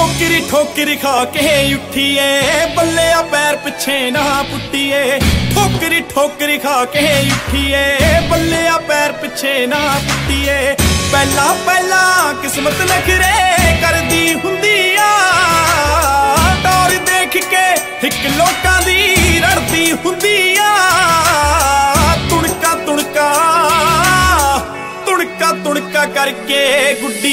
ठोकरी ठोकरी खा के उठिए, बल्ले पैर पिछे ना पुट्टिए। ठोकरी ठोकरी खा के उठिए, बल्ले पैर पिछे ना पुट्टिए। पहला पहला किस्मत नखरे करदी हुंदी आ, टौर देख के हिक लोकां दी रड़दी हुंदी आ। तुड़का तुड़का तुड़का तुड़का करके गुड्डी